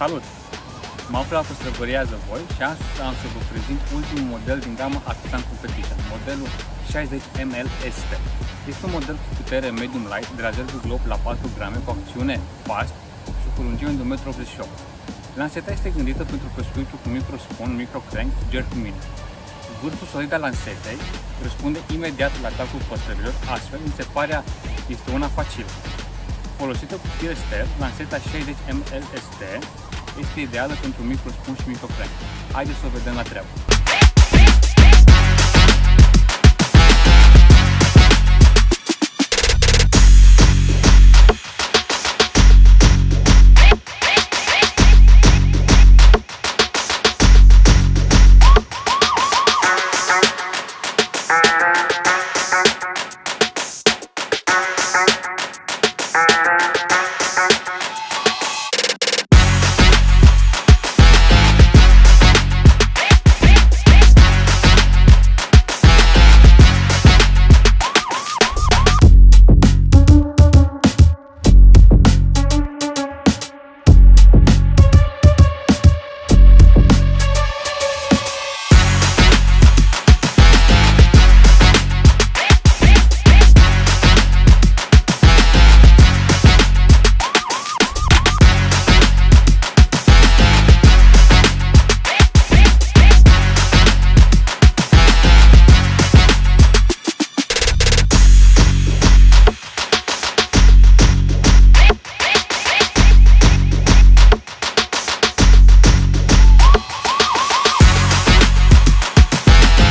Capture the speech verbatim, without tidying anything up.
Salut! Mă aflu la păstrăvăria Zăvoi și astăzi am să vă prezint ultimul model din gama Artisan Competition, modelul șaizeci mililitri S T. Este un model cu putere medium light de la zero virgulă opt la patru grame cu acțiune fast și cu lungime de un metru optzeci și opt. Lanseta este gândită pentru pescuitul cu microspon, microcrank, jerk minim. Vârful solid al lansetei răspunde imediat la atacul păstrăvilor, astfel înțeparea este una facilă. Folosită cu fir ster, lanseta șaizeci mililitri S T este ideală pentru microspon și microcrank. Haideți să o vedem la treabă.